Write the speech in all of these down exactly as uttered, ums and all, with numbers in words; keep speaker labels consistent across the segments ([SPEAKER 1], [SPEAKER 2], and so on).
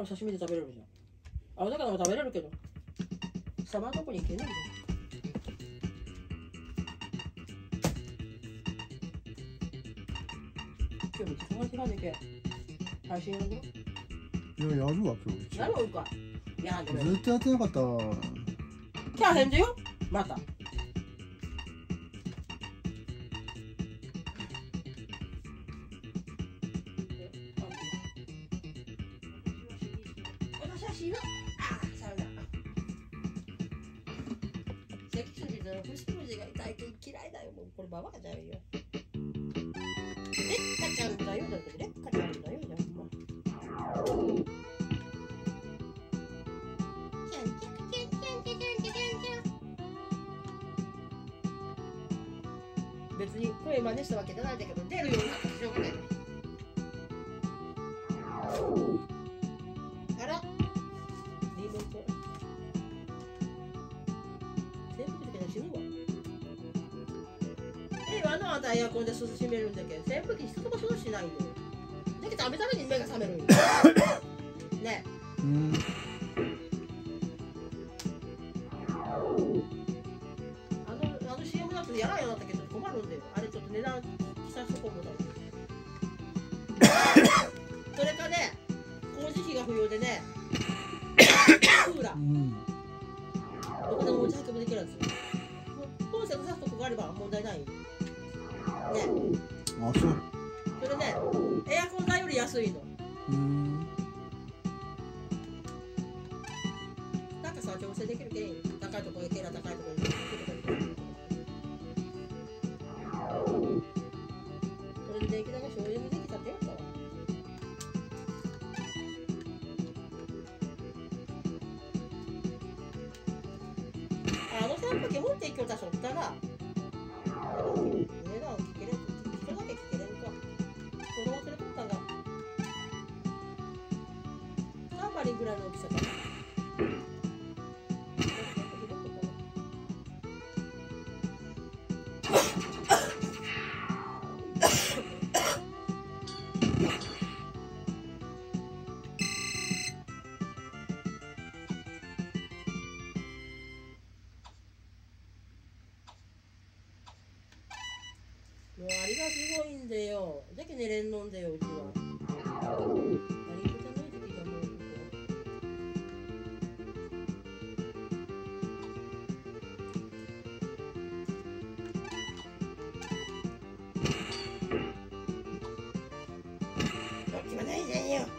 [SPEAKER 1] あ、刺身で食べれるじゃん。青魚も食べれるけどサバは特にいけないんだよ。今日友達がねけ配信やるの？
[SPEAKER 2] いや、やるわ今日。
[SPEAKER 1] やろうか。いやでも
[SPEAKER 2] ずっとやってなかった。
[SPEAKER 1] 来ゃへんでよまた。私は死ぬ。ああ、さよなら。関筋の節々が痛いと嫌いだよ。もうこれババアじゃんよ。レッカちゃんだよだってレッカちゃんだよじゃん。別に声真似したわけじゃないんだけど出るようになったらしょうがない。あらリモート扇風機で死ぬわ。えあのあんたエアコンで涼しめるんだけど扇風機一つも涼しないんだよ。だけど食べために目が覚めるんよね。
[SPEAKER 2] うん。
[SPEAKER 1] あのあの シーエム だとやらんようになったけど困るんだよ。あれちょっと値段したそこもだもんそれかね工事費が不要でねクーラー、うん、どこでも持ち運びできるんですよ。コンセント挿すとこがあれば問題ないね。
[SPEAKER 2] あ、そう。
[SPEAKER 1] それねエアコン代より安いの。
[SPEAKER 2] うん。
[SPEAKER 1] なんかさ調整できるけん高いところへけら高いところにそれで電気代が省エネできたってよかったわ。あの扇風機持っていきよった人おったら値段聞けれん一人だけ聞けれんか。子供連れとったんだ。さん割ぐらいの大きさかな。もうあれがすごいんだよ。だけ寝れんのんだようちは。あれ言うてない時がもうどっちもないじゃんよ。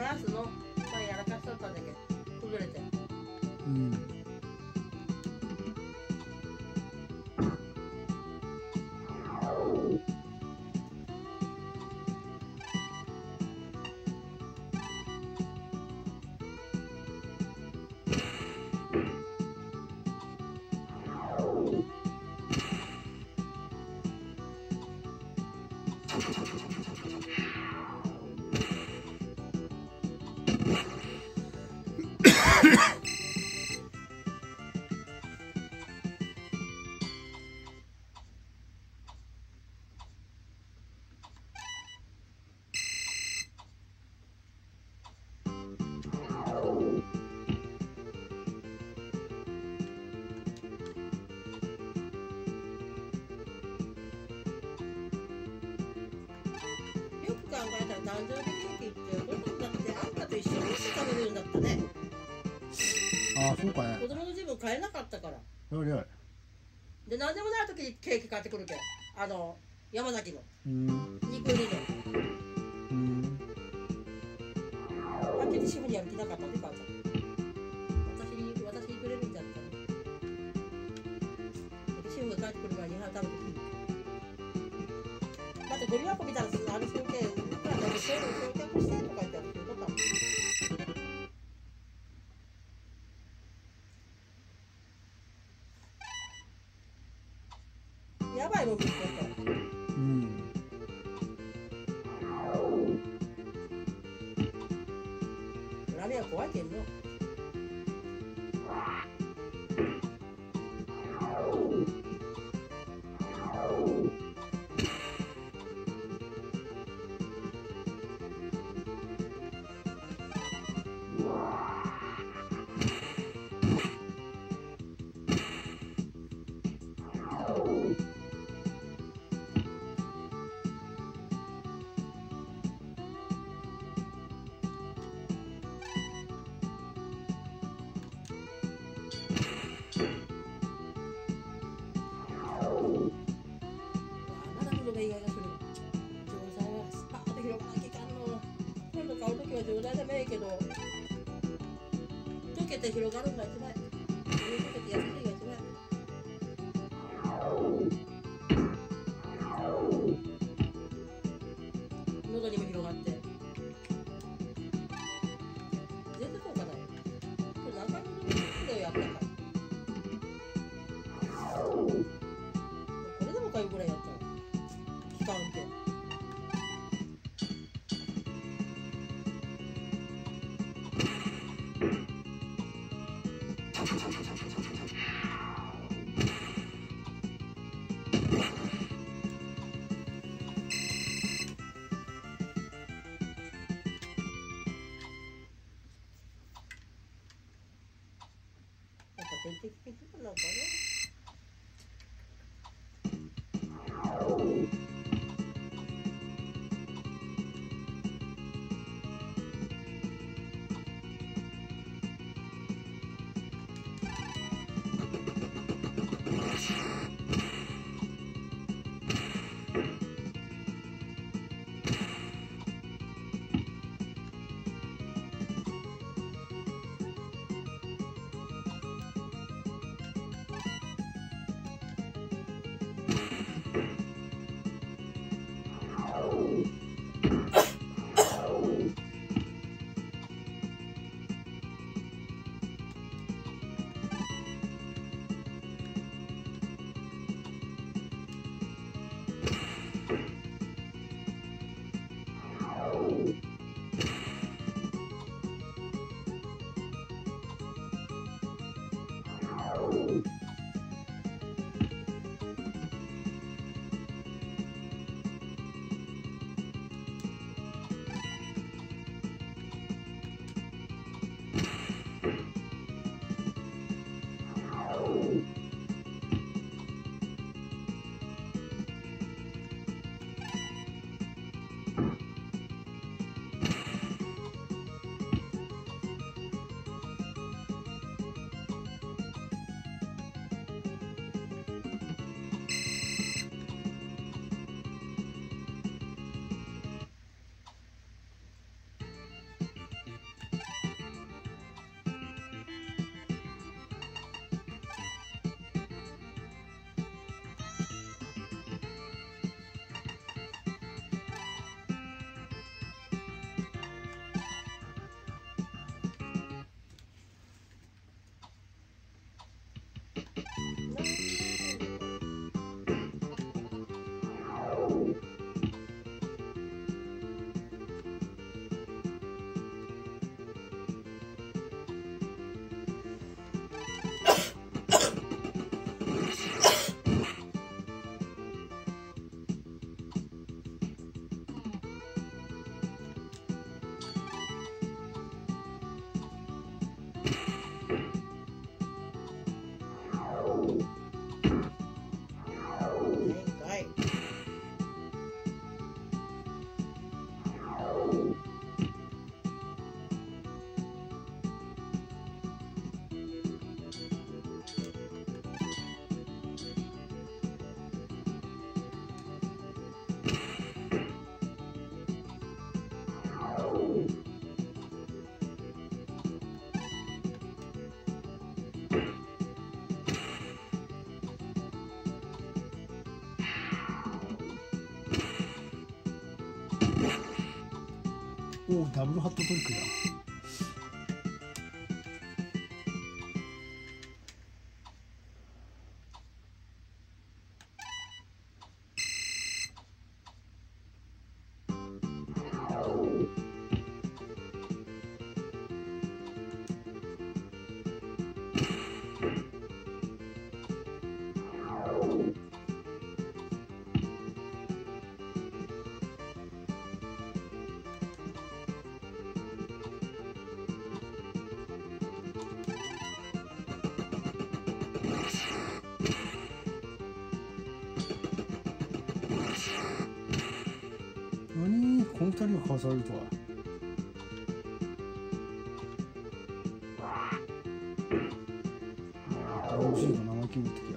[SPEAKER 1] カラスの前やらかしとったんだけど崩れて。
[SPEAKER 2] うん。
[SPEAKER 1] よく考えたら誕生日ケーキって子供だってあんたと一緒に食べるんだったね。
[SPEAKER 2] ああ、そうかね。
[SPEAKER 1] 子供の自分買えなかったから。
[SPEAKER 2] よいよい。
[SPEAKER 1] で何でもない時にケーキ買ってくるけん。あの山崎の
[SPEAKER 2] うん。
[SPEAKER 1] 肉入りの。
[SPEAKER 2] うん。
[SPEAKER 1] 開けて主婦にやる気なかったね母ちゃん。私に私にくれるんじゃったの。主婦が帰ってくる前に食べてくる。だってゴミ箱見たらあれするけん、いくらでもそういうの焼却してとか言ってあるけど、だったの。やばいもん見つけた。
[SPEAKER 2] うん。
[SPEAKER 1] ラーメンは怖いけんの。意外がする。錠剤はスパーッと広がなきゃいかんの。今度買うときは錠剤でもいいけど、溶けて広がるんが一番。溶けて安いが一番。喉にも広がって。全然効果ない。これ何回も飲んでやったから。これでもかいうぐらいやったの。期間って。やっぱ点滴的なのかな。
[SPEAKER 2] おお、ダブルハットトリックだ。何、この二人がかわされるとは。ダブルシーが生気持ってきや。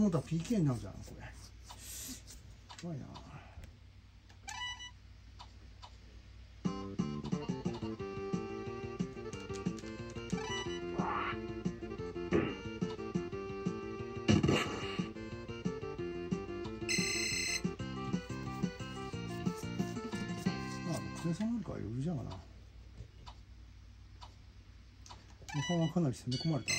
[SPEAKER 2] もうたら ピーケー になるじゃんこれ。怖いな。ろくてんさんまるから余裕じゃがな。後半はかなり攻め込まれたな。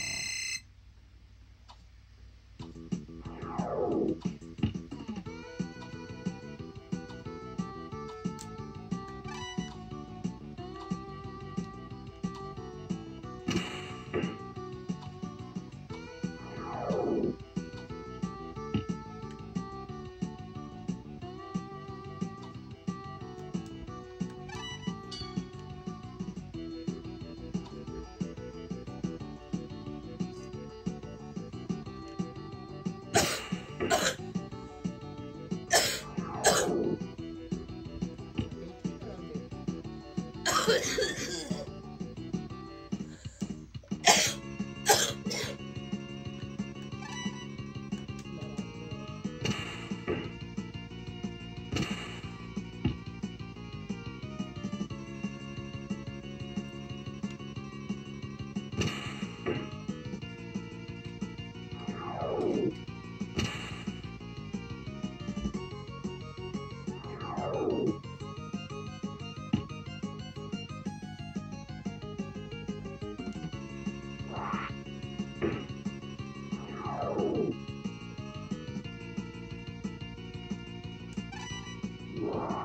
[SPEAKER 3] Wow.